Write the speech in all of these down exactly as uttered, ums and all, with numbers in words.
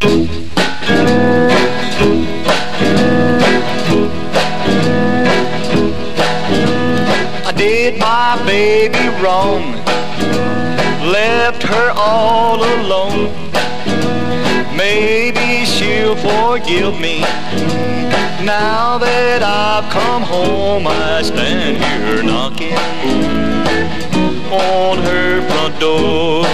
I did my baby wrong, left her all alone. Maybe she'll forgive me. Now that I've come home, I stand here knocking on her front door.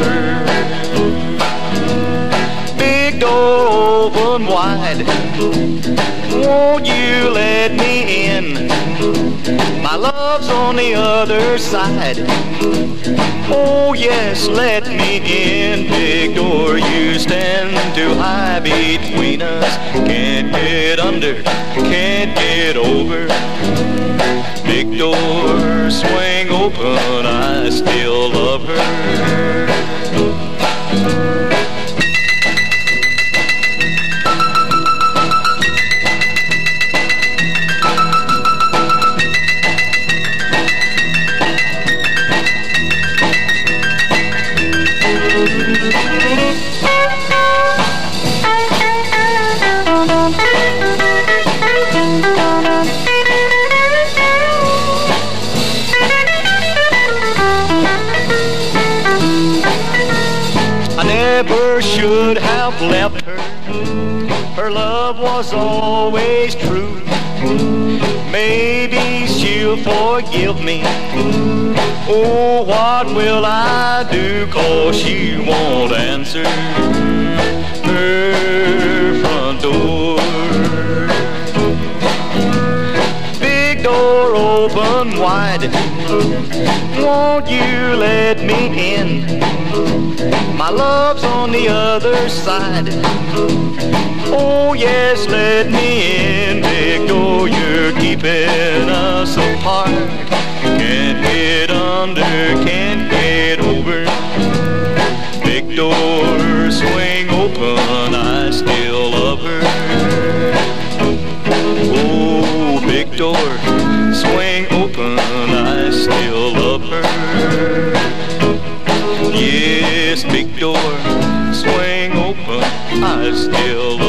Big door open wide, won't you let me in? My love's on the other side. Oh yes, let me in. Big door, you stand too high between us. Can't get under, can't get over. Big door, swing open, I still love her. Never should have left her. Her love was always true. Maybe she'll forgive me. Oh, what will I do? 'Cause she won't answer her front door. Big door open wide, won't you let me in? My love's on the other side. Oh yes, let me in. Big door, you're keeping us apart. Can't get under, can't get over. Big door, swing open, I still love her. Oh, big door, swing open, I still love her. Yes, big door, swing open, I still love her.